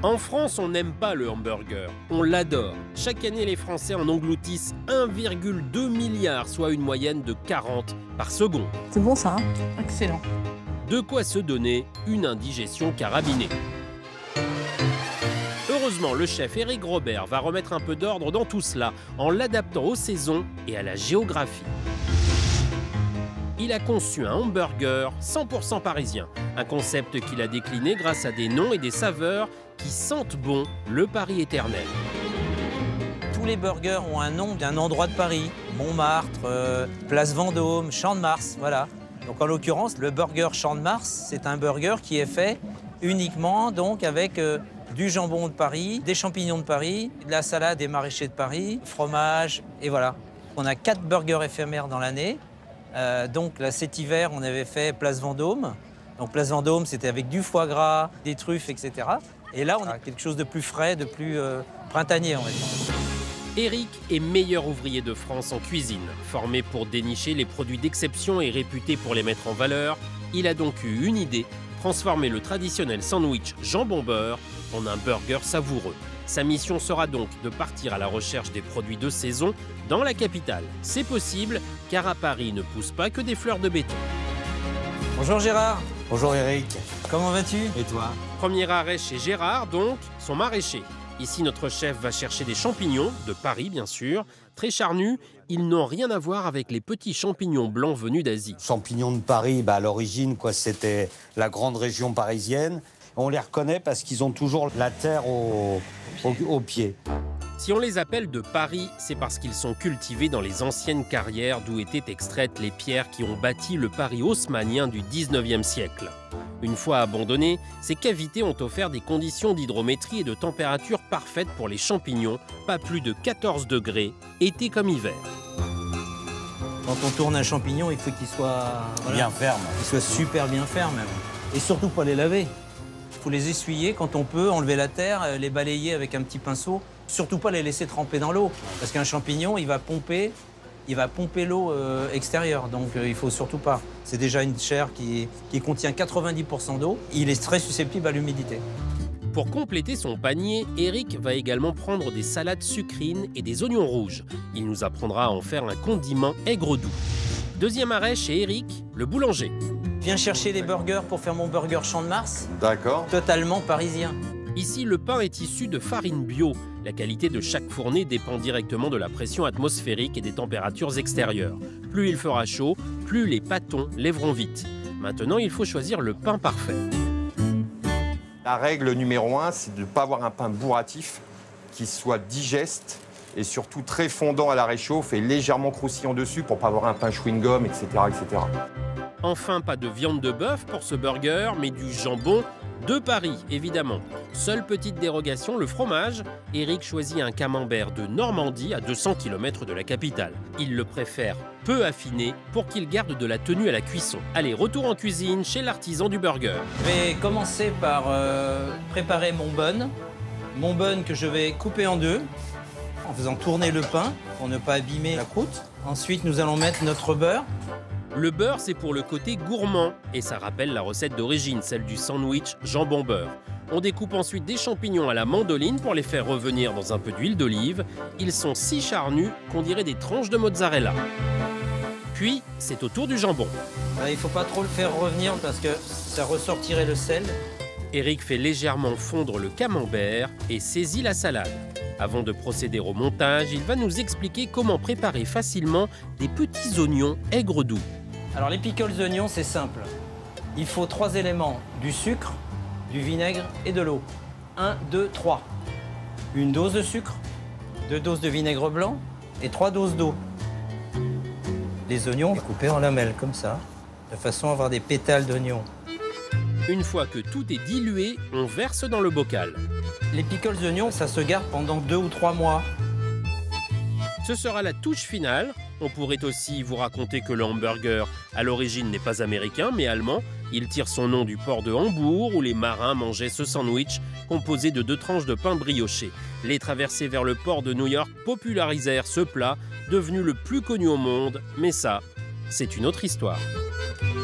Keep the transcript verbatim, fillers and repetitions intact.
En France, on n'aime pas le hamburger, on l'adore. Chaque année, les Français en engloutissent un virgule deux milliard, soit une moyenne de quarante par seconde. C'est bon ça, hein? Excellent. De quoi se donner une indigestion carabinée. Heureusement, le chef Éric Robert va remettre un peu d'ordre dans tout cela en l'adaptant aux saisons et à la géographie. Il a conçu un hamburger cent pour cent parisien, un concept qu'il a décliné grâce à des noms et des saveurs qui sentent bon le Paris éternel. Tous les burgers ont un nom d'un endroit de Paris. Montmartre, euh, Place Vendôme, Champ de Mars, voilà. Donc en l'occurrence, le burger Champ de Mars, c'est un burger qui est fait uniquement donc avec euh, du jambon de Paris, des champignons de Paris, de la salade des maraîchers de Paris, fromage, et voilà. On a quatre burgers éphémères dans l'année. Euh, donc là, cet hiver, on avait fait Place Vendôme. Donc Place Vendôme, c'était avec du foie gras, des truffes, et cetera. Et là, on a quelque chose de plus frais, de plus euh, printanier, on va dire. Éric est meilleur ouvrier de France en cuisine. Formé pour dénicher les produits d'exception et réputé pour les mettre en valeur, il a donc eu une idée, transformer le traditionnel sandwich jambon-beurre en un burger savoureux. Sa mission sera donc de partir à la recherche des produits de saison dans la capitale. C'est possible, car à Paris ne poussent pas que des fleurs de béton. Bonjour Gérard. Bonjour Eric. Comment vas-tu? Et toi? Premier arrêt chez Gérard, donc, son maraîcher. Ici, notre chef va chercher des champignons, de Paris bien sûr. Très charnus, ils n'ont rien à voir avec les petits champignons blancs venus d'Asie. Champignons de Paris, bah, à l'origine, quoi, c'était la grande région parisienne. On les reconnaît parce qu'ils ont toujours la terre au, au, au pied. Si on les appelle de Paris, c'est parce qu'ils sont cultivés dans les anciennes carrières d'où étaient extraites les pierres qui ont bâti le Paris haussmannien du dix-neuvième siècle. Une fois abandonnés, ces cavités ont offert des conditions d'hydrométrie et de température parfaites pour les champignons, pas plus de quatorze degrés, été comme hiver. Quand on tourne un champignon, il faut qu'il soit voilà, bien ferme. Qu'il soit super bien ferme même. Et surtout pas les laver. Il faut les essuyer quand on peut, enlever la terre, les balayer avec un petit pinceau. Surtout pas les laisser tremper dans l'eau. Parce qu'un champignon, il va pomper, il va pomper l'eau euh, extérieure. Donc euh, il faut surtout pas. C'est déjà une chair qui, qui contient quatre-vingt-dix pour cent d'eau. Il est très susceptible à l'humidité. Pour compléter son panier, Éric va également prendre des salades sucrines et des oignons rouges. Il nous apprendra à en faire un condiment aigre-doux. Deuxième arrêt chez Éric, le boulanger. Je viens chercher les burgers pour faire mon burger Champ de Mars. D'accord. Totalement parisien. Ici, le pain est issu de farine bio. La qualité de chaque fournée dépend directement de la pression atmosphérique et des températures extérieures. Plus il fera chaud, plus les pâtons lèveront vite. Maintenant, il faut choisir le pain parfait. La règle numéro un, c'est de ne pas avoir un pain bourratif, qui soit digeste et surtout très fondant à la réchauffe et légèrement croustillant dessus pour ne pas avoir un pain chewing-gum, et cetera, et cetera. Enfin, pas de viande de bœuf pour ce burger, mais du jambon de Paris, évidemment. Seule petite dérogation, le fromage. Éric choisit un camembert de Normandie à deux cents kilomètres de la capitale. Il le préfère peu affiné pour qu'il garde de la tenue à la cuisson. Allez, retour en cuisine chez l'artisan du burger. Je vais commencer par euh, préparer mon bun. Mon bun que je vais couper en deux en faisant tourner le pain pour ne pas abîmer la croûte. Ensuite, nous allons mettre notre beurre. Le beurre, c'est pour le côté gourmand et ça rappelle la recette d'origine, celle du sandwich jambon-beurre. On découpe ensuite des champignons à la mandoline pour les faire revenir dans un peu d'huile d'olive. Ils sont si charnus qu'on dirait des tranches de mozzarella. Puis, c'est au tour du jambon. Là, il ne faut pas trop le faire revenir parce que ça ressortirait le sel. Éric fait légèrement fondre le camembert et saisit la salade. Avant de procéder au montage, il va nous expliquer comment préparer facilement des petits oignons aigre-doux. Alors les pickles oignons, c'est simple. Il faut trois éléments, du sucre, du vinaigre et de l'eau. un, deux, trois. Une dose de sucre, deux doses de vinaigre blanc et trois doses d'eau. Les oignons coupés en lamelles, comme ça, de façon à avoir des pétales d'oignons. Une fois que tout est dilué, on verse dans le bocal. Les pickles oignons, ça se garde pendant deux ou trois mois. Ce sera la touche finale. On pourrait aussi vous raconter que le hamburger, à l'origine, n'est pas américain, mais allemand. Il tire son nom du port de Hambourg, où les marins mangeaient ce sandwich composé de deux tranches de pain brioché. Les traversées vers le port de New York popularisèrent ce plat, devenu le plus connu au monde. Mais ça, c'est une autre histoire.